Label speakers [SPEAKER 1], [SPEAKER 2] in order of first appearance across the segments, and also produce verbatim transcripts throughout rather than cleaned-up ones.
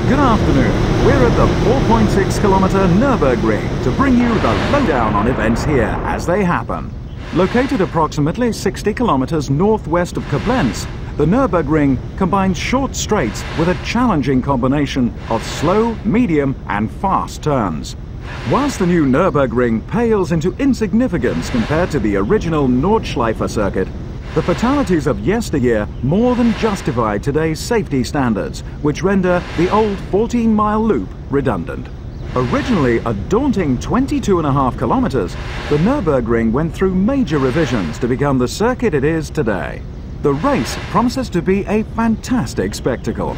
[SPEAKER 1] Good afternoon. We're at the four point six kilometer Nürburgring to bring you the lowdown on events here as they happen. Located approximately sixty kilometers northwest of Koblenz, the Nürburgring combines short straights with a challenging combination of slow, medium and fast turns. Whilst the new Nürburgring pales into insignificance compared to the original Nordschleife circuit, the fatalities of yesteryear more than justify today's safety standards, which render the old fourteen mile loop redundant. Originally a daunting twenty-two and a half kilometers, the Nürburgring went through major revisions to become the circuit it is today. The race promises to be a fantastic spectacle.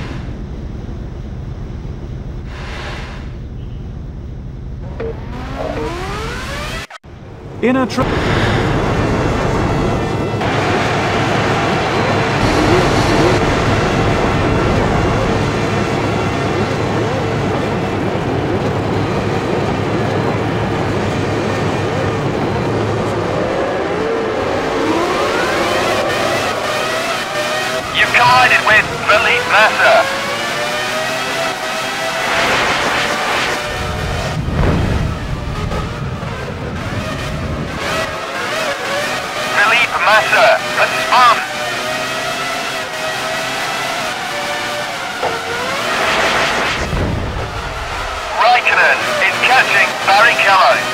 [SPEAKER 1] In a tra-
[SPEAKER 2] Collided with Felipe Massa. Felipe Massa has spun. Raikkonen is catching Barrichello.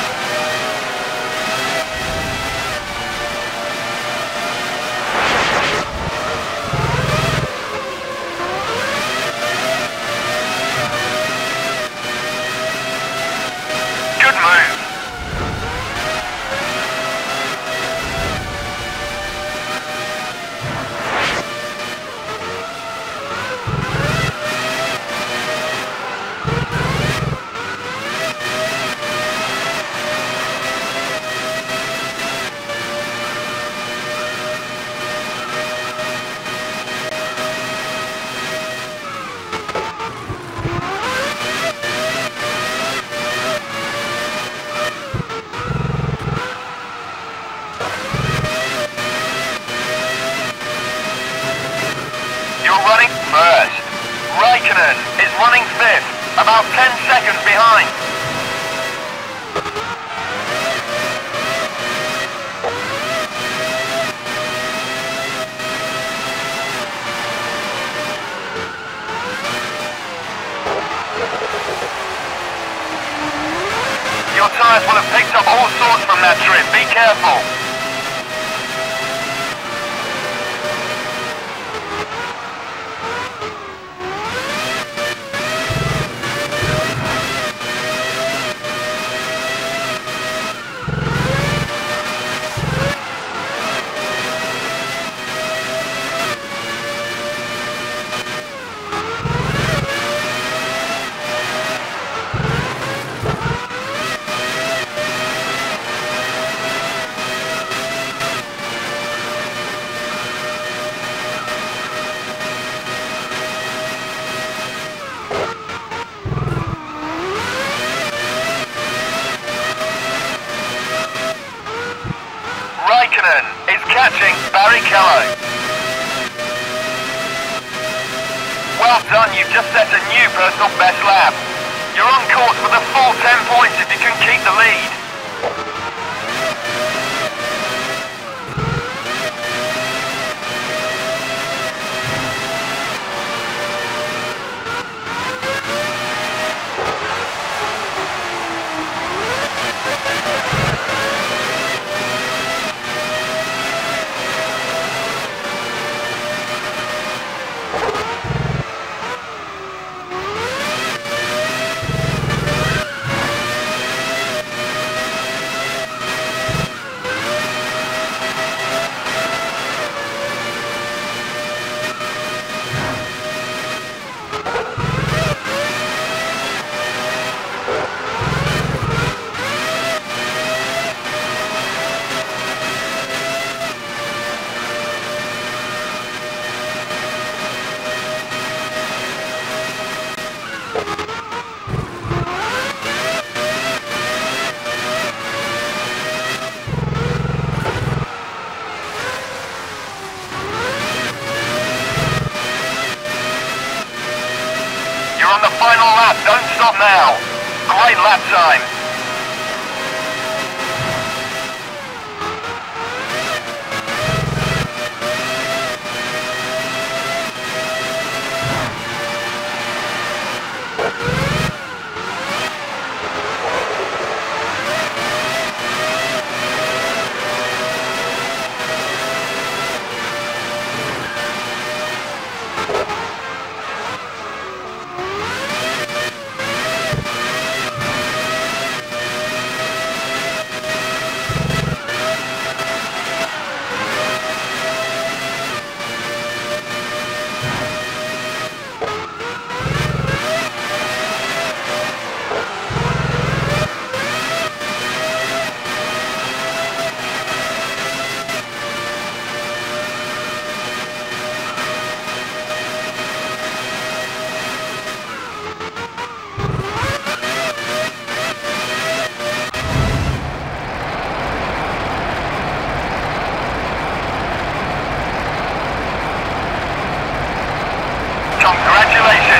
[SPEAKER 2] Running first. Raikkonen is running fifth, about ten seconds behind. Your tyres will have picked up all sorts from that trip, be careful. Raikkonen is catching Barrichello. Well done, you've just set a new personal best lap. You're on course for the full ten points if you can keep the lead. You're on the final lap. Don't stop now. Great lap time. Congratulations.